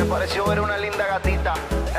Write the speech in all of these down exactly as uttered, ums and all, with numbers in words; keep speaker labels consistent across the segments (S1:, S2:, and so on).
S1: Me pareció ver una linda gatita.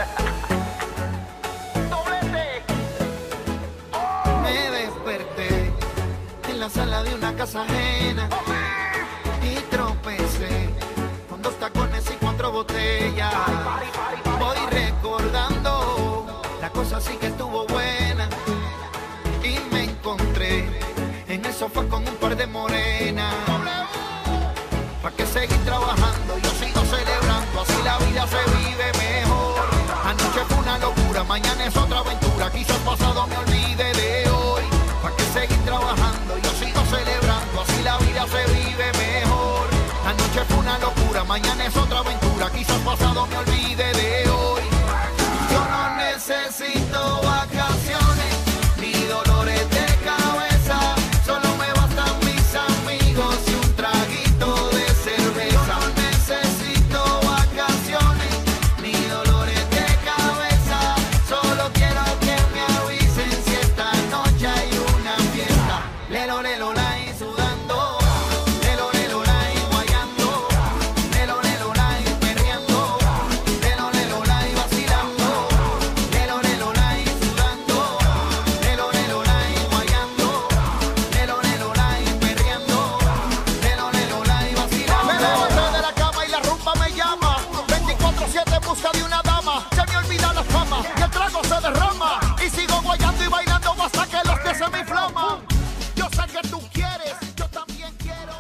S1: ¡Doblete! Oh.
S2: Me desperté en la sala de una casa ajena y tropecé con dos tacones y cuatro botellas. Voy recordando, la cosa sí que estuvo buena y me encontré en el sofá con un par de morenas. ¿Para qué seguir trabajando? Yo sigo celebrando, así la vida se vive mejor. Anoche fue una locura, mañana es otra aventura. Quizás pasado me olvide de hoy. ¿Para qué seguir trabajando? Yo sigo celebrando, así la vida se vive mejor. Anoche fue una locura, mañana es otra aventura. Quizás pasado me olvide de hoy. Yo no necesito vacaciones ni dolores de cabeza. Solo me bastan mis amigos y un traguito de cerveza. No necesito vacaciones ni dolores de cabeza. Solo quiero que me avisen si esta noche hay una fiesta. Lelo, lelo, la y sudando. Lelo, lelo, la y guayando. Lelo, lelo, la y perreando. Lelo, lelo, la y vacilando. Lelo, lelo, la y sudando. Lelo, lelo, la y guayando. Lelo, lelo, la y perreando. Lelo, lelo, la y vacilando. Me levanté de la cama y la rumba me llama. veinticuatro siete en busca de una dama. Se me olvida la fama y el trago se derrama. Y sigo guayando y bailando hasta que los pies se me inflaman. Yo sé que tú quieres, yo también quiero.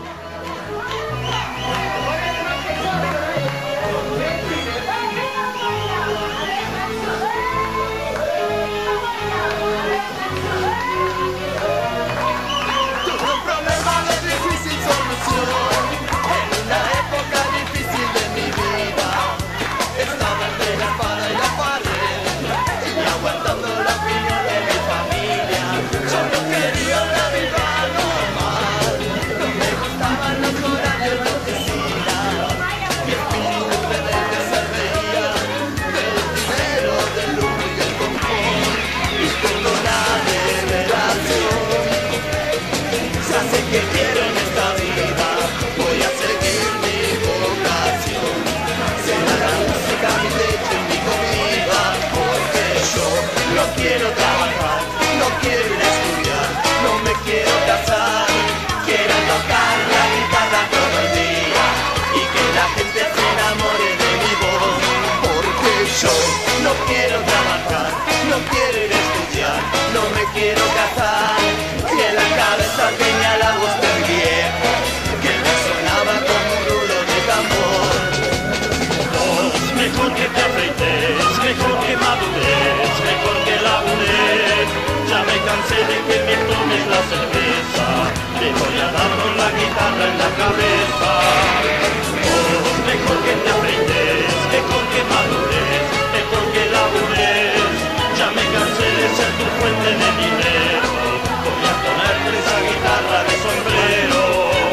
S3: Tuve un problema de difícil solución en una época difícil de mi vida. Estaba entre la espada y la pared y aguantando la opinión de mi familia. Yo no quería una vida normal, no me gustaban los horarios de oficina. Mi espíritu rebelde se reía del dinero, del lujo y del confort. Y con una revelación, ya sé que quiero en esta vida, voy a seguir mi vocación. Será la música mi techo y mi comida, porque yo no quiero trabajar, no quiero ir a estudiar, no me quiero casar. Quiero tocar la guitarra todo el día y que la gente se enamore de mi voz, porque yo no quiero trabajar, no quiero ir a estudiar, no me quiero casar. Y en la cabeza tenía la voz del viejo que me sonaba como un rulo de tambor.
S4: Vos, mejor que te afeites, mejor que madures, mejor que labures. Ya me cansé de que me tomes la cerveza, te voy a dar con la guitarra en la cabeza. Vos, mejor que te afeites, mejor que madures, mejor que labures. Ya me cansé de ser tu fuente de dinero, voy a ponerte esa guitarra de sombrero.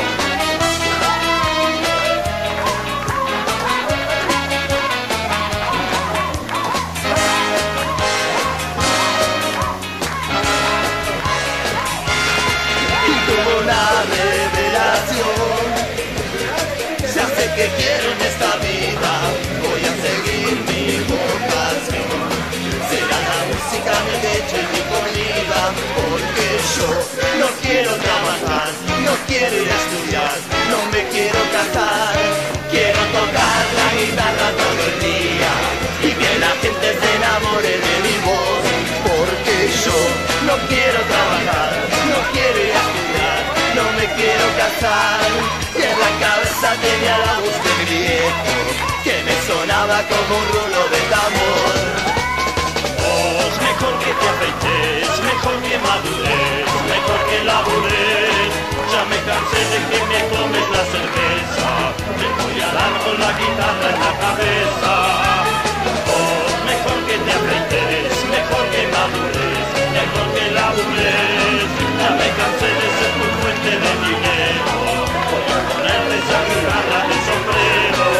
S3: Y tuvo una revelación, ya sé que quiero en esta vida, voy a seguir mi vocación. Será la música mi techo y mi comida, porque yo no quiero trabajar, no quiero ir a estudiar, no me quiero casar. Quiero tocar la guitarra todo el día y que la gente se enamore de mi voz, porque yo no quiero trabajar, no quiero ir a estudiar, no me quiero casar. Y en la cabeza tenía la voz de mi viejo que me sonaba como un rulo de tambor.
S4: Vos, mejor que te afeites, mejor que madures, mejor que labures. Ya me cansé de que me tomes la cerveza, te voy a dar con la guitarra en la cabeza. Vos, mejor que te afeites, mejor que madures, mejor que labures. Ya me cansé de ser tu fuente de dinero, voy a ponerte esa guitarra de sombrero.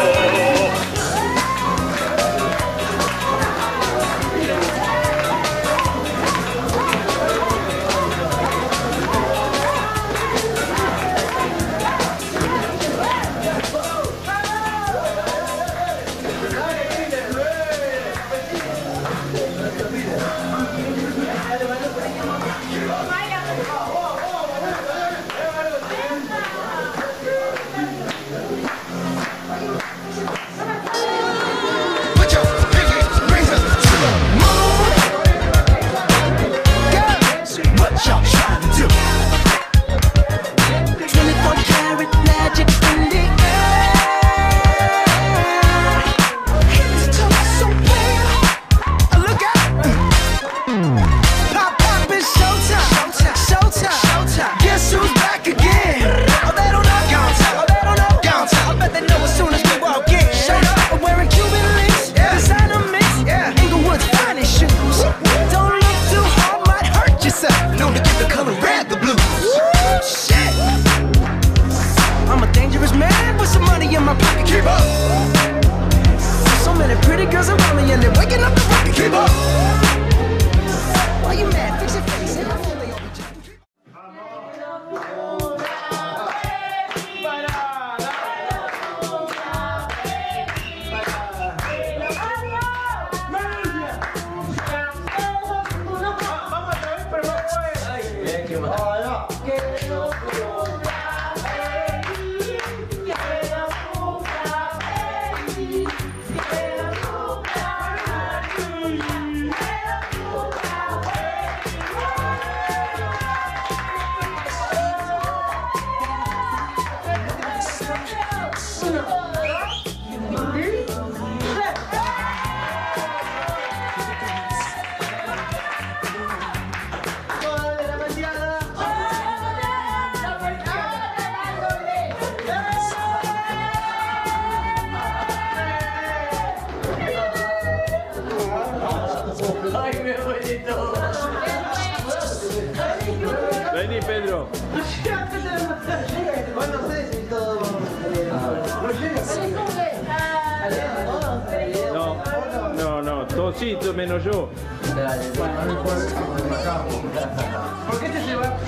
S5: my pocket. Keep up. So many pretty girls around me and they're waking up the rocket. Keep up. Why you mad? Fix your face. Hit my phone, they all be jacking.
S6: Vení, Pedro. No, no, no, todito menos yo.
S3: ¿Por qué te se va?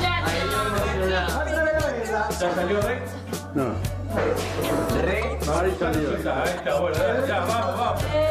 S6: ¿Ya salió Rey? No.
S3: Re.
S6: Ahí salió. Ahí está, bueno, ya, vamos, vamos.